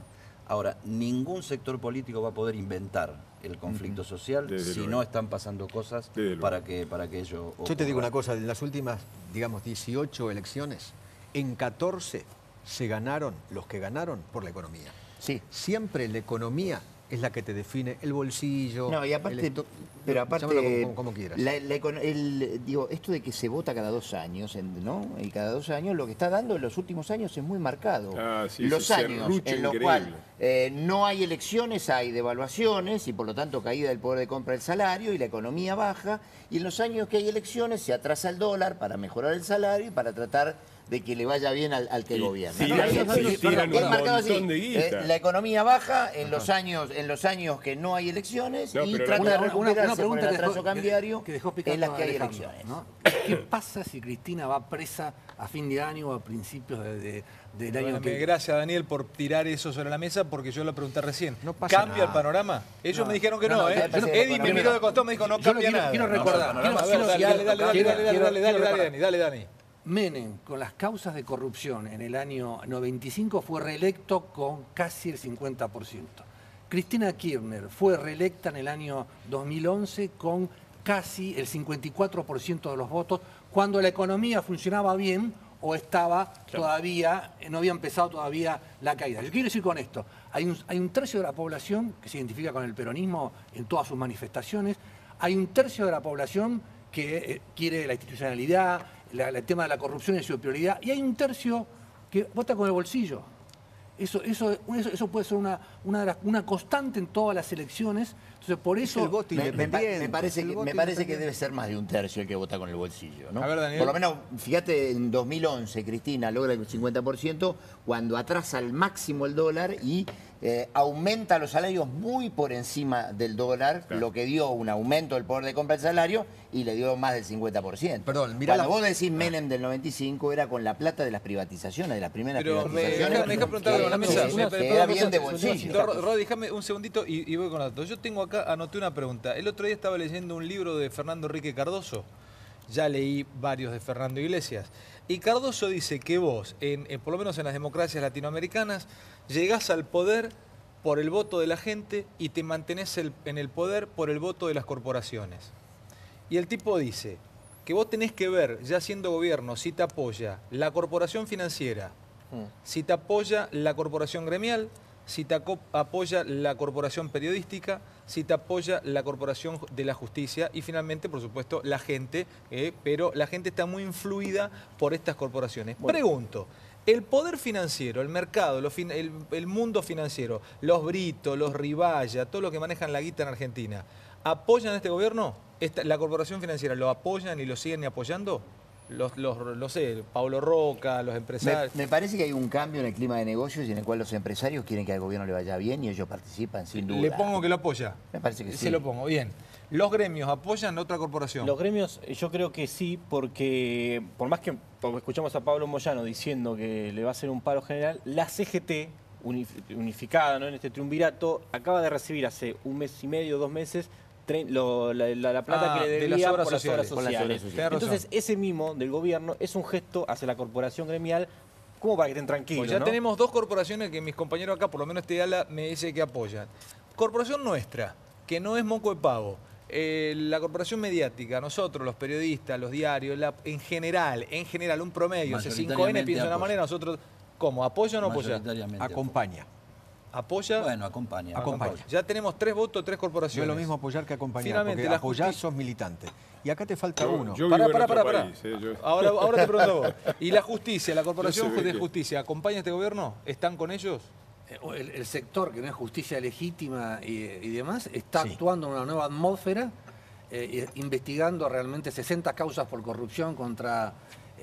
Ahora, ningún sector político va a poder inventar el conflicto social Desde si luego. no están pasando cosas Desde luego. para que, para que ello ocurra. Yo te digo una cosa, en las últimas, digamos, dieciocho elecciones, en catorce se ganaron, los que ganaron, por la economía. Sí. Siempre la economía es la que te define el bolsillo. No, y aparte, el esto- pero aparte, llámalo como, como- como quieras. la- la econo- el- digo, esto de que se vota cada dos años, en- ¿no? Y cada dos años lo que está dando en los últimos años es muy marcado. Ah, sí, los ese años serrucho en los increíble. cuales eh, no hay elecciones, hay devaluaciones y por lo tanto caída del poder de compra del salario y la economía baja. Y en los años que hay elecciones se atrasa el dólar para mejorar el salario y para tratar de que le vaya bien al, al que Y gobierna. tiran- ¿no? Y y entonces, tiran es un marcado así, montón de guita. eh, la economía baja en los años en los años que no hay elecciones No, y pero trata la- de Una, una- una recuperarse por pregunta el que atraso dejó, cambiario que, que dejó picando en las que hay Alejandro, elecciones. ¿no? ¿Qué pasa si Cristina va presa a fin de año o a principios de- de- del año Perdóname, que gracias, Daniel, por tirar eso sobre la mesa, porque yo lo pregunté recién. No pasa ¿Cambia nada. el panorama? Ellos No. me dijeron que No, no, no, ¿eh? ya pasé la Eddie me economía. miró de costado, me dijo, no Yo lo cambia quiero- nada. quiero No, recordar, no, quiero- no, a ver, quiero- dale, quiero- dale, dale, dale, quiero- dale, quiero- dale, dale, quiero dale, recordar. Dani, dale, Dani. Menem, con las causas de corrupción en el año noventa y cinco, fue reelecto con casi el cincuenta por ciento. Cristina Kirchner fue reelecta en el año dos mil once con casi el cincuenta y cuatro por ciento de los votos, cuando la economía funcionaba bien o estaba todavía, no había empezado todavía la caída. Yo quiero decir con esto, hay un, hay un tercio de la población que se identifica con el peronismo en todas sus manifestaciones, hay un tercio de la población que eh, quiere la institucionalidad, la- el tema de la corrupción es su prioridad, y hay un tercio que vota con el bolsillo. Eso, eso, eso, eso puede ser una, una, de las- una constante en todas las elecciones. Entonces, por Es eso... el voto Me, me pa- independiente. me parece, el que, voto me parece que independiente. debe ser más de un tercio el que vota con el bolsillo, ¿no? A ver, Daniel. Por lo menos, fíjate, en dos mil once Cristina logra el cincuenta por ciento cuando atrasa al máximo el dólar y eh, aumenta los salarios muy por encima del dólar, Claro. lo que dio un aumento del poder de compra del salario y le dio más del cincuenta por ciento. Perdón, mirá Cuando la- vos decís Menem del noventa y cinco era con la plata de las privatizaciones, de las primeras Pero me, privatizaciones. me deja preguntar algo en la que- mesa. que- Me- que me- era me- bien de me- bolsillo. Ro- Rod, déjame un segundito y, y voy con datos. Yo tengo acá, anoté una pregunta. El otro día estaba leyendo un libro de Fernando Enrique Cardoso. Ya leí varios de Fernando Iglesias. Y Cardoso dice que vos, en, en- por lo menos en las democracias latinoamericanas, llegás al poder por el voto de la gente y te mantenés el- en el poder por el voto de las corporaciones. Y el tipo dice que vos tenés que ver, ya siendo gobierno, si te apoya la corporación financiera, si te apoya la corporación gremial, si te aco- apoya la corporación periodística, si te apoya la corporación de la justicia y finalmente, por supuesto, la gente, eh, pero la gente está muy influida por estas corporaciones. Pregunto, el poder financiero, el mercado, lo fin- el, el mundo financiero, los Brito, los Ribaya, todo lo que manejan la guita en Argentina, ¿apoyan a este gobierno? Esta- ¿La corporación financiera lo apoyan y lo siguen apoyando? Los, los, lo sé, Pablo Roca, los Me, empresarios. me parece que hay un cambio en el clima de negocios y en el cual los empresarios quieren que al gobierno le vaya bien y ellos participan sin duda. Le pongo que lo apoya. Me parece que Se sí. lo pongo, bien. ¿Los gremios apoyan a otra corporación? Los gremios, eh, yo creo que sí, porque por más que porque escuchamos a Pablo Moyano diciendo que le va a hacer un paro general, la C G T, unif- unificada, ¿no?, en este triunvirato, acaba de recibir hace un mes y medio, dos meses, tre- lo- la, la- la plata Ah, que le de las debía obras por las sociales. obras Por las obras sociales. sociales. Tenés razón. Entonces, ese mimo del gobierno es un gesto hacia la corporación gremial, como para que estén tranquilos. Pues ya ¿no? tenemos dos corporaciones que mis compañeros acá, por lo menos este ala, me dice que apoyan. Corporación nuestra, que no es moco de pavo. Eh, la corporación mediática, nosotros, los periodistas, los diarios, la- en general, en general, un promedio, C cinco N Mayoritariamente piensa de una apoya. manera, nosotros, ¿cómo? ¿Apoya o no apoya? Mayoritariamente Acompaña. ¿Apoya? Bueno, acompaña. Acompaña. Ya tenemos tres votos, tres No es corporaciones. lo mismo apoyar que acompañar, Finalmente, porque la apoyar justi- sos militante. Y acá te falta Yo- uno. yo Pará, vivo en pará, otro pará, país, pará. eh, yo- Ahora, ahora te pregunto a vos. ¿Y la justicia, la Corporación No se ve de que- Justicia, acompaña a este gobierno? ¿Están con ellos? Eh, El, el sector que no es justicia legítima y, y demás está Sí. actuando en una nueva atmósfera, eh, y investigando realmente sesenta causas por corrupción contra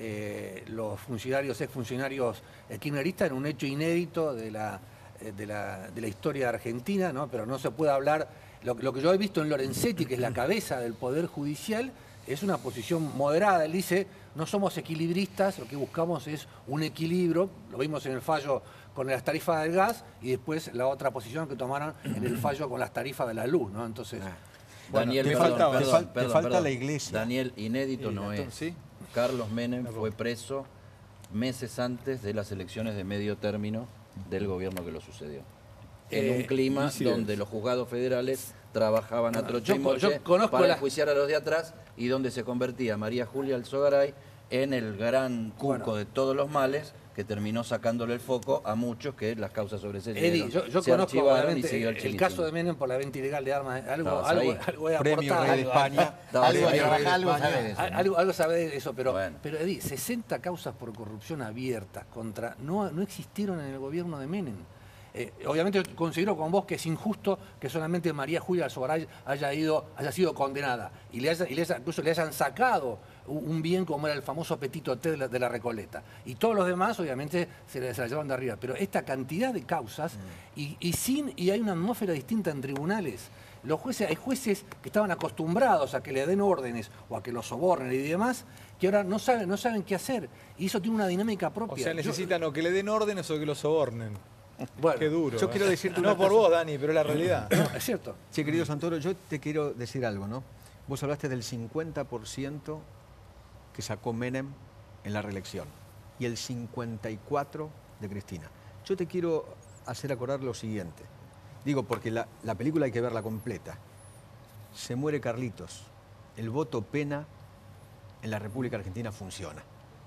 eh, los funcionarios, exfuncionarios eh, kirchneristas, en un hecho inédito de la, eh, de la, de la historia argentina, ¿no? Pero no se puede hablar. Lo, lo que yo he visto en Lorenzetti, que es la cabeza del Poder Judicial, es una posición moderada. Él dice, no somos equilibristas, lo que buscamos es un equilibrio. Lo vimos en el fallo con las tarifas del gas y después la otra posición que tomaron en el fallo con las tarifas de la luz, ¿no? Entonces, Daniel, te perdón, falta- te perdón, fal- te perdón, falta perdón. la iglesia. Daniel, inédito Y no es. entonces, ¿sí? Carlos Menem fue preso meses antes de las elecciones de medio término del gobierno que lo sucedió. en Eh, un clima disidencia. donde los juzgados federales trabajaban a trocha yo y co- moche yo conozco para la- enjuiciar a los de atrás y donde se convertía María Julia Alzogaray en el gran cuco Bueno. de todos los males que terminó sacándole el foco a muchos que las causas sobreseyeron, Eddie, yo, yo se conozco archivaron y obviamente, siguió el el chilitín. caso de Menem por la venta ilegal de armas. Algo, Estabas algo, ahí. algo he Premio aportado, Rey de algo- España. Estaba Algo, ahí. trabajar, algo España. sabe de eso. Al- Algo, algo sabe de eso, pero, Bueno. pero Eddie, sesenta causas por corrupción abiertas contra no, no existieron en el gobierno de Menem. Eh, obviamente yo considero con vos que es injusto que solamente María Julia Alzogaray haya ido, haya sido condenada y le haya, y le haya- incluso le hayan sacado un un bien como era el famoso Petito T de la, de la Recoleta. Y todos los demás, obviamente, se, la- se la llevan de arriba. Pero esta cantidad de causas, y, y sin, y hay una atmósfera distinta en tribunales. Los jueces, hay jueces que estaban acostumbrados a que le den órdenes o a que los sobornen y demás, que ahora no saben, no saben qué hacer. Y eso tiene una dinámica O propia. sea, Yo- necesitan o que le den órdenes o que lo sobornen. bueno, Qué duro. yo ¿eh? quiero decirte una No por cosa. vos, Dani, pero es la realidad. no, es cierto. Sí, querido Santoro, yo te quiero decir algo, ¿no? Vos hablaste del cincuenta por ciento que sacó Menem en la reelección y el cincuenta y cuatro por ciento de Cristina. Yo te quiero hacer acordar lo siguiente. Digo, porque la, la película hay que verla completa. Se muere Carlitos. El voto pena en la República Argentina funciona.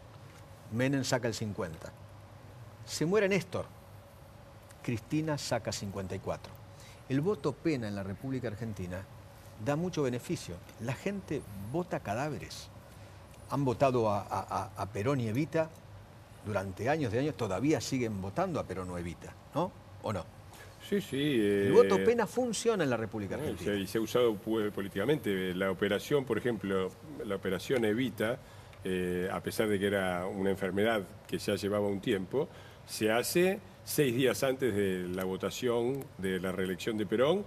Menem saca el cincuenta. Se muere Néstor. Cristina saca cincuenta y cuatro. El voto pena en la República Argentina da mucho beneficio. La gente vota cadáveres. Han votado a, a- a Perón y Evita durante años de años, todavía siguen votando a Perón o Evita, ¿no? ¿O no? Sí, sí. El eh, voto pena funciona en la República No, y Argentina. se, y se ha usado pu- políticamente. La operación, por ejemplo, la operación Evita, eh, a pesar de que era una enfermedad que ya llevaba un tiempo, se hace seis días antes de la votación de la reelección de Perón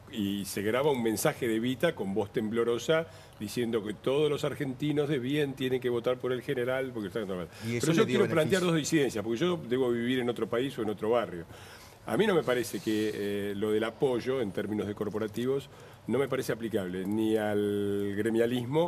y se graba un mensaje de Evita con voz temblorosa diciendo que todos los argentinos de bien tienen que votar por el general porque están mal. Y eso Pero le yo dio quiero plantear beneficio. dos disidencias, porque yo debo vivir en otro país o en otro barrio. A mí no me parece que eh, lo del apoyo en términos de corporativos no me parece aplicable ni al gremialismo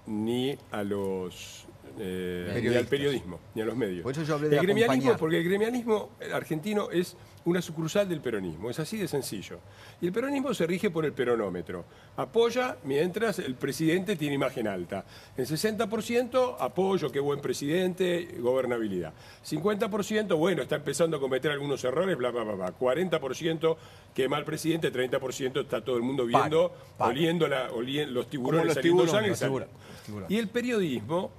ni a los eh, ni al Periodistas. periodismo ni a los medios. Por eso yo hablé de el gremialismo, acompañar. porque el gremialismo argentino es una sucursal del peronismo, es así de sencillo. Y el peronismo se rige por el peronómetro. Apoya mientras el presidente tiene imagen alta. El sesenta por ciento apoyo, qué buen presidente, gobernabilidad. cincuenta por ciento, bueno, está empezando a cometer algunos errores, bla, bla, bla, bla. cuarenta por ciento, qué mal presidente, treinta por ciento está todo el mundo viendo, Paro, paro. oliendo la, olien- los tiburones los saliendo tiburones, sangre y los saliendo. tiburones, los tiburones. Y el periodismo,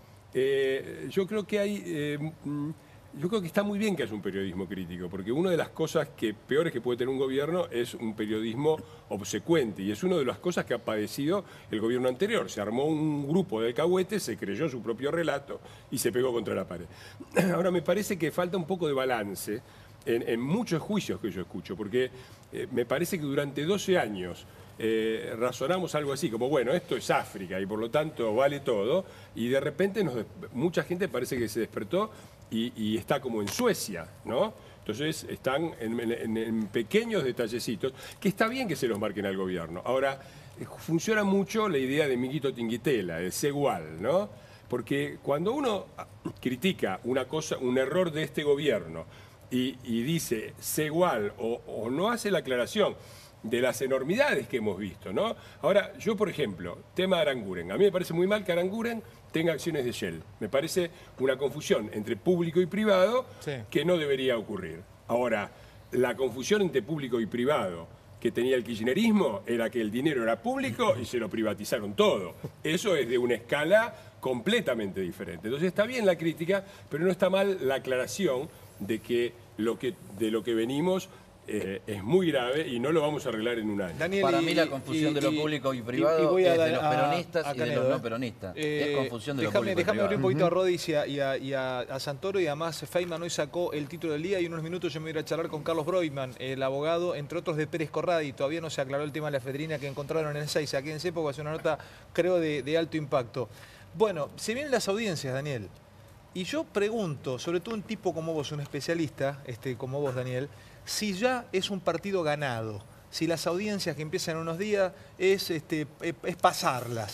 eh, yo creo que hay... eh, mm, yo creo que está muy bien que haya un periodismo crítico, porque una de las cosas que peores que puede tener un gobierno es un periodismo obsecuente, y es una de las cosas que ha padecido el gobierno anterior. Se armó un grupo de alcahuetes, se creyó su propio relato y se pegó contra la pared. Ahora, me parece que falta un poco de balance en, en muchos juicios que yo escucho, porque eh, me parece que durante doce años eh, razonamos algo así, como bueno, esto es África y por lo tanto vale todo, y de repente nos des- mucha gente parece que se despertó y, y está como en Suecia, ¿no? Entonces están en, en- en pequeños detallecitos, que está bien que se los marquen al gobierno. Ahora, eh, funciona mucho la idea de Miguito Tinguitela, de sé igual, ¿no? Porque cuando uno critica una cosa, un error de este gobierno y, y dice sé igual o, o no hace la aclaración de las enormidades que hemos visto, ¿no? Ahora, yo, por ejemplo, tema de Aranguren. A mí me parece muy mal que Aranguren tenga acciones de Shell. Me parece una confusión entre público y privado Sí. que no debería ocurrir. Ahora, la confusión entre público y privado que tenía el kirchnerismo era que el dinero era público y se lo privatizaron todo. Eso es de una escala completamente diferente. Entonces está bien la crítica, pero no está mal la aclaración de que lo que de lo que venimos eh, es muy grave y no lo vamos a arreglar en un año. Daniel, Para y- mí la y- confusión de y- lo y- público y y- privado y voy a es de dar los a- peronistas a y de Canedo, los no ¿eh? peronistas. Eh, es confusión de lo déjame, público y déjame abrir un privado. poquito a Rodis y a, y a- y a- a Santoro, y además Feynman hoy sacó el título del día y en unos minutos yo me voy a ir a charlar con Carlos Broiman, el abogado, entre otros, de Pérez Corradi. Todavía no se aclaró el tema de la efedrina que encontraron en el seis. Aquí en porque es una nota, creo, de, de alto impacto. Bueno, se vienen las audiencias, Daniel. Y yo pregunto, sobre todo un tipo como vos, un especialista, este, como vos, Daniel, si ya es un partido ganado, si las audiencias que empiezan en unos días es, este, es pasarlas,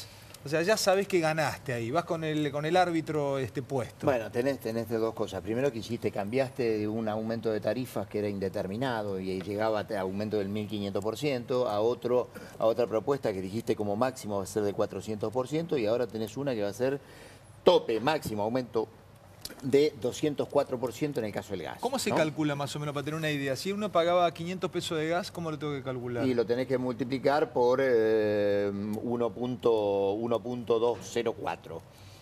O sea, ya sabés que ganaste ahí, vas con el, con el árbitro este, puesto. Bueno, tenés, tenés dos cosas. Primero que hiciste, cambiaste de un aumento de tarifas que era indeterminado y llegaba a aumento del mil quinientos por ciento a, otro, a otra propuesta que dijiste como máximo va a ser de cuatrocientos por ciento y ahora tenés una que va a ser tope, máximo, aumento de doscientos cuatro por ciento en el caso del gas. ¿Cómo se ¿no? calcula más o menos para tener una idea? Si uno pagaba quinientos pesos de gas, ¿cómo lo tengo que calcular? Y lo tenés que multiplicar por eh, uno punto doscientos cuatro.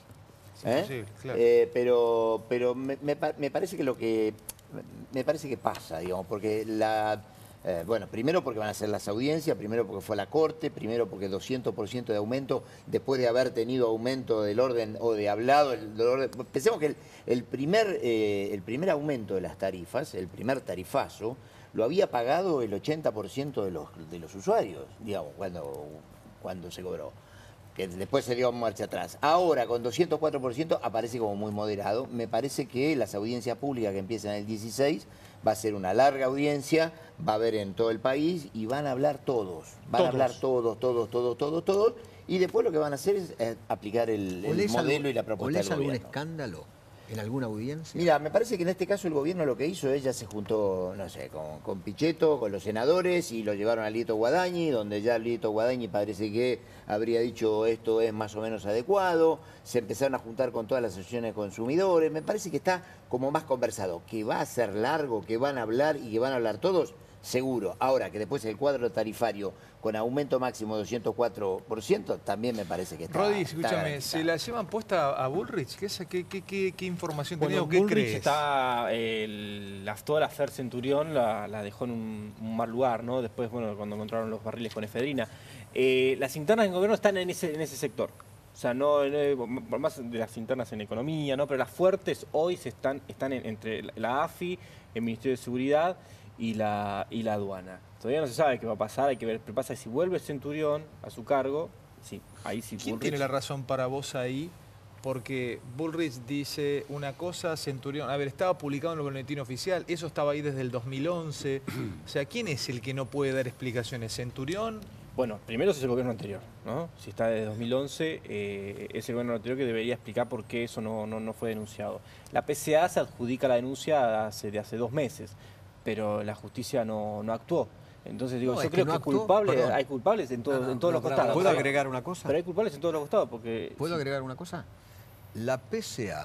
¿Eh? Sí, claro. Eh, pero pero me, me, me parece que lo que me parece que pasa, digamos, porque la eh, bueno, primero porque van a ser las audiencias, primero porque fue a la Corte, primero porque doscientos por ciento de aumento después de haber tenido aumento del orden o de hablado, el, del orden, pensemos que el, el, primer, eh, el primer aumento de las tarifas, el primer tarifazo, lo había pagado el ochenta por ciento de los, de los usuarios, digamos, cuando, cuando se cobró. Que después se dio marcha atrás. Ahora, con doscientos cuatro por ciento, aparece como muy moderado. Me parece que las audiencias públicas que empiezan el dieciséis va a ser una larga audiencia, va a haber en todo el país y van a hablar todos. Van Todos. a hablar todos, todos, todos, todos, todos. Y después lo que van a hacer es eh, aplicar el, el ¿Olés modelo algún- y la propuesta olés del algún gobierno. escándalo en alguna audiencia? Mira, me parece que en este caso el gobierno lo que hizo, ella se juntó, no sé, con, con Pichetto, con los senadores y lo llevaron a Lito Guadañi, donde ya Lito Guadañi parece que habría dicho esto es más o menos adecuado, se empezaron a juntar con todas las asociaciones de consumidores, me parece que está como más conversado, que va a ser largo, que van a hablar y que van a hablar todos, seguro. Ahora, que después el cuadro tarifario con aumento máximo de doscientos cuatro por ciento, también me parece que está... Rodi, está escúchame, garantizado. ¿se la llevan puesta a Bullrich? ¿Qué, es- qué, qué, qué, qué información tenés Bueno, o qué Bullrich crees? está, el- la, toda la Fer Centurión la, la dejó en un, un mal lugar, ¿no? Después, bueno, cuando encontraron los barriles con efedrina. Eh, las internas del gobierno están en ese, en ese sector. O sea, no, no- por más de las internas en economía, ¿no? Pero las fuertes hoy se están, están en- entre la A F I, el Ministerio de Seguridad y la, y la aduana. Todavía no se sabe qué va a pasar, hay que ver qué pasa si vuelve Centurión a su cargo. Sí, ahí sí. ¿Quién Bullrich- tiene la razón para vos ahí? Porque Bullrich dice una cosa, Centurión... A ver, estaba publicado en el boletín oficial, eso estaba ahí desde el dos mil once. O sea, ¿quién es el que no puede dar explicaciones? ¿Centurión? Bueno, primero es el gobierno anterior, ¿no? Si está desde dos mil once, eh, es el gobierno anterior que debería explicar por qué eso no, no, no fue denunciado. La P C A se adjudica la denuncia hace, de hace dos meses, pero la justicia no, no actuó. Entonces digo, No, yo es que creo no que, actuó, culpables, perdón. hay culpables en, todo- No, no, en todos no, los pará, costados. ¿Puedo Pero- agregar una cosa? Pero hay culpables en todos los costados, porque... ¿Puedo sí. agregar una cosa? La P C A,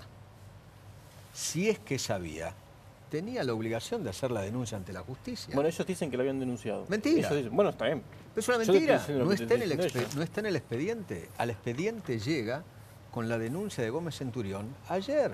si es que sabía, tenía la obligación de hacer la denuncia ante la justicia. Bueno, ellos dicen que lo habían denunciado. Mentira. Ellos dicen- bueno, está bien. Pero es una Yo te mentira, estoy diciendo lo no que te está, en el estoy expe- diciendo no está en el expediente. Al expediente llega con la denuncia de Gómez Centurión ayer.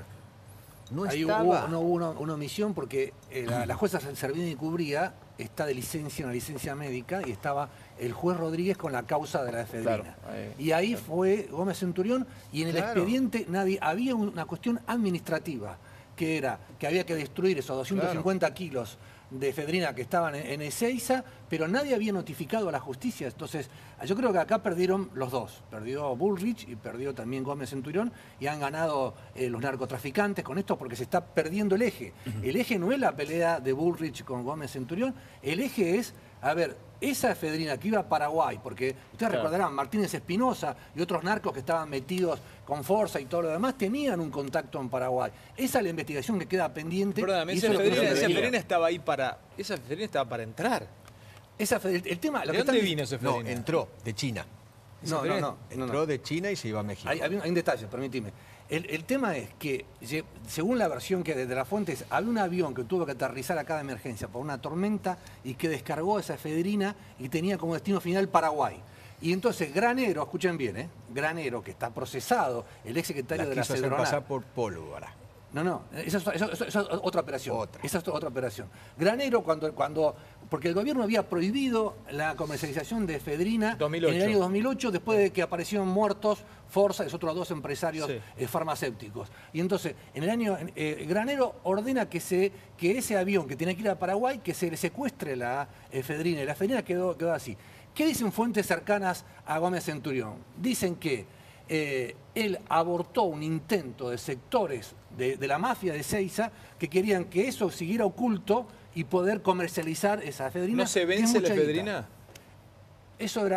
No Ahí estaba. hubo, no hubo una, una omisión porque eh, la, la jueza Servini Cubría está de licencia, una licencia médica, y estaba el juez Rodríguez con la causa de la efedrina. Claro, ahí, y ahí fue Gómez Centurión, y en el Claro. expediente nadie, había una cuestión administrativa, que era que había que destruir esos doscientos cincuenta kilos de efedrina que estaban en, en Ezeiza, pero nadie había notificado a la justicia. Entonces, yo creo que acá perdieron los dos. Perdió Bullrich y perdió también Gómez Centurión, y han ganado eh, los narcotraficantes con esto porque se está perdiendo el eje. El eje no es la pelea de Bullrich con Gómez Centurión, el eje es, a ver, esa efedrina que iba a Paraguay, porque ustedes Claro. recordarán, Martínez Espinosa y otros narcos que estaban metidos con Forza y todo lo demás, tenían un contacto en Paraguay. Esa es la investigación que queda pendiente. Perdóname, y esa eso es lo que no efedrina, se esa debería. efedrina estaba ahí para... Esa efedrina estaba para entrar. Esa fe- el, el tema, lo ¿De que dónde están- vino esa No, efedrina? entró de China. No, no, no, no, Entró no. de China y se iba a México. Hay, hay un, hay un detalle, permíteme. El, el tema es que, lle- según la versión que desde las fuentes, había un avión que tuvo que aterrizar acá de emergencia por una tormenta y que descargó esa efedrina y tenía como destino final Paraguay. Y entonces Granero, escuchen bien, ¿eh? Granero, que está procesado, el ex secretario La de la quiso hacer Cedronal. pasar por pólvora. No, no, esa es, esa- esa- esa es otra operación. Otra. Esa es otra operación. Granero, cuando, cuando, porque el gobierno había prohibido la comercialización de efedrina dos mil en ocho. el año dos mil ocho, después de que aparecieron muertos Forza y los otros dos empresarios Sí. eh, farmacéuticos. Y entonces, en el año, eh, Granero ordena que, se, que ese avión que tenía que ir a Paraguay, que se le secuestre la efedrina, y la efedrina quedó, quedó así. ¿Qué dicen fuentes cercanas a Gómez Centurión? Dicen que eh, él abortó un intento de sectores de, de la mafia de Ezeiza que querían que eso siguiera oculto y poder comercializar esa efedrina. ¿No se que es vence la mucha guita. efedrina? Eso era,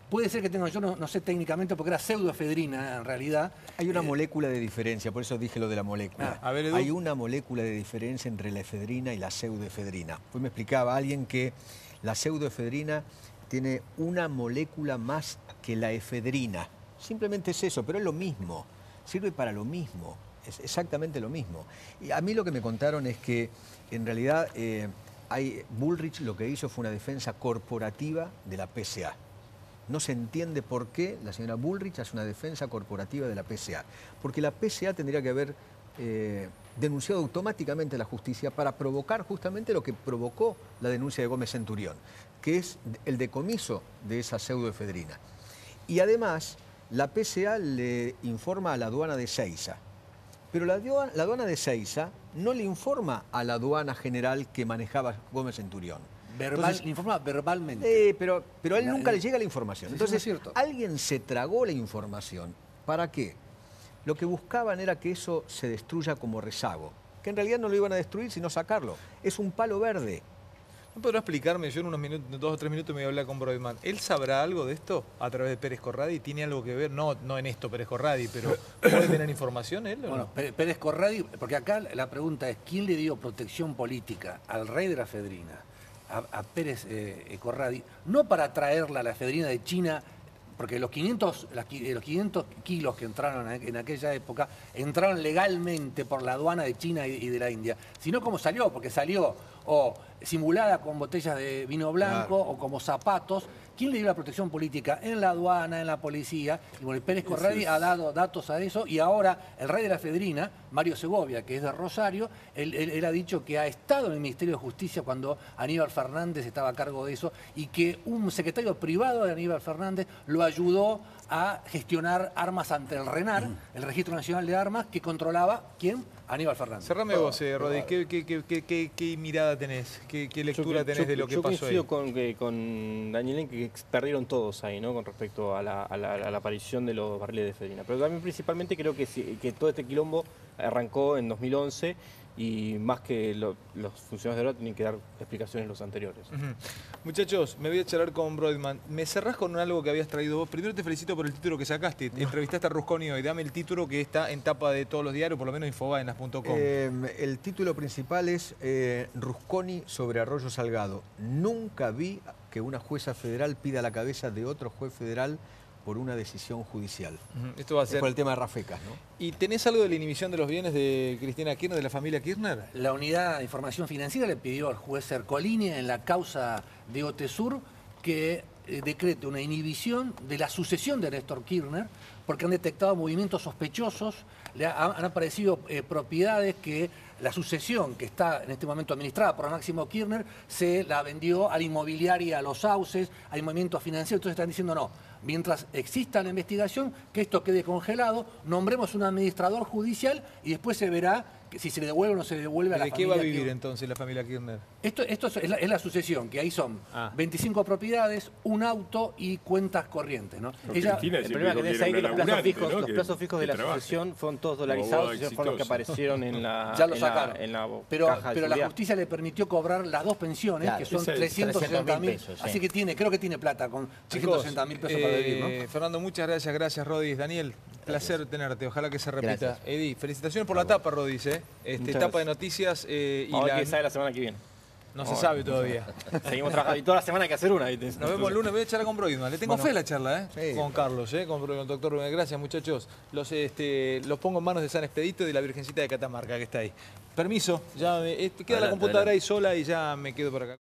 puede ser que tengan, yo no, no sé técnicamente, porque era pseudoefedrina en realidad. Hay una Eh, molécula de diferencia, por eso dije lo de la molécula. Ah, a ver, Edu. Hay una molécula de diferencia entre la efedrina y la pseudoefedrina. Pues me explicaba alguien que la pseudoefedrina tiene una molécula más que la efedrina. Simplemente es eso, pero es lo mismo. Sirve para lo mismo. Es exactamente lo mismo. Y a mí lo que me contaron es que en realidad eh, hay, Bullrich lo que hizo fue una defensa corporativa de la P C A. No se entiende por qué la señora Bullrich hace una defensa corporativa de la P C A. Porque la P C A tendría que haber eh, denunciado automáticamente a la justicia para provocar justamente lo que provocó la denuncia de Gómez Centurión, que es el decomiso de esa pseudoefedrina. Y además, la P C A le informa a la aduana de Seiza. Pero la aduana, la aduana de Seiza no le informa a la aduana general que manejaba Gómez Centurión. verbal, Entonces, le informa verbalmente. Eh, pero, pero a él La- nunca eh, le llega la información. sí, sí, Entonces, no es cierto. alguien se tragó la información. ¿Para qué? Lo que buscaban era que eso se destruya como rezago. Que en realidad no lo iban a destruir, sino sacarlo. Es un palo verde. ¿No podrá explicarme? Yo en unos minutos, dos o tres minutos me voy a hablar con Broidman. ¿Él sabrá algo de esto a través de Pérez Corradi? ¿Tiene algo que ver? No, no en esto Pérez Corradi, pero ¿puede tener información él o Bueno, no? Pérez Pérez Corradi, porque acá la pregunta es, ¿quién le dio protección política al rey de la efedrina, a, a Pérez eh, Corradi, no para traerla a la efedrina de China, porque los quinientos, las qui- los quinientos kilos que entraron en en aquella época, entraron legalmente por la aduana de China y, y de la India, sino como salió, porque salió o simulada con botellas de vino blanco o como zapatos. ¿Quién le dio la protección política? En la aduana, en la policía. Y bueno, Pérez Corradi ha dado datos a eso y ahora el rey de la efedrina, Mario Segovia, que es de Rosario, él, él- él ha dicho que ha estado en el Ministerio de Justicia cuando Aníbal Fernández estaba a cargo de eso y que un secretario privado de Aníbal Fernández lo ayudó a gestionar armas ante el RENAR, el Registro Nacional de Armas, que controlaba, ¿quién? Aníbal Fernández. Cerrame vos, eh, Rodi. ¿Qué, qué, qué, qué, qué- qué mirada tenés? ¿Qué, qué lectura Yo- tenés yo- de lo que yo pasó ahí? coincido con, que- con Daniel que perdieron todos ahí, ¿no? Con respecto a la, a la- a la aparición de los barriles de efedrina. Pero también principalmente creo que, sí- que todo este quilombo arrancó en dos mil once y más que lo- los funcionarios de ahora tienen que dar explicaciones los anteriores. Ujú. Muchachos, me voy a charlar con Broidman. ¿Me cerrás con algo que habías traído vos? Primero te felicito por el título que sacaste. Entrevistaste a Rusconi hoy. Dame el título que está en tapa de todos los diarios, por lo menos infobaenas punto com. Eh, el título principal es eh, Rusconi sobre Arroyo Salgado. Nunca vi que una jueza federal pida la cabeza de otro juez federal por una decisión judicial. Ujú. Esto va a Es ser... por el tema de Rafecas, ¿no? ¿Y tenés algo de la inhibición de los bienes de Cristina Kirchner, de la familia Kirchner? La unidad de información financiera le pidió al juez Ercolini en la causa de Otesur que eh, decrete una inhibición de la sucesión de Néstor Kirchner porque han detectado movimientos sospechosos, le ha- han aparecido eh, propiedades que la sucesión que está en este momento administrada por Máximo Kirchner se la vendió a la inmobiliaria, a los sauces, hay movimientos financieros, entonces están diciendo no, mientras exista la investigación, que esto quede congelado, nombremos un administrador judicial y después se verá que si se le devuelve o no se le devuelve a la ¿De qué familia va a vivir Kirchner. entonces la familia Kirchner? Esto, esto es, la, es la sucesión, que ahí son Ah. veinticinco propiedades, un auto y cuentas corrientes, ¿no? No, Ella, Cristina El siempre problema que dijo tenés era ahí que una los plazos laburante, fijos, ¿no? los Que- plazos fijos de que la trabaja. sucesión fueron todos Como dolarizados, boda esos fueron los que exitosa. aparecieron en la, ya lo en la- sacaron. en la pero caja de pero la seguridad. justicia le permitió cobrar las dos pensiones, Claro, que son esa es trescientos sesenta mil. pesos, sí. Así que tiene, creo que tiene plata con trescientos sesenta mil pesos para vivir, ¿no? eh, Fernando, muchas gracias, gracias Rodis. Daniel, placer tenerte, ojalá que se repita. Gracias. Eddie, felicitaciones por la tapa, Rodis, ¿eh? Este, Muchas tapa de gracias. noticias eh, y Vamos a ver la- qué sale la semana que viene. no se Vamos a sabe ver. todavía. Seguimos trabajando y toda la semana hay que hacer una. ¿viste? Nos vemos el lunes, voy a charlar con Broidman. Le tengo Bueno. fe a la charla, ¿eh? Sí. Con Carlos, ¿eh? Con, con el doctor Rubén. Gracias, muchachos. Los, este, los pongo en manos de San Expedito y de la Virgencita de Catamarca, que está ahí. Permiso, ya me- este, queda la Adelante, computadora adelante. ahí sola y ya me quedo por acá.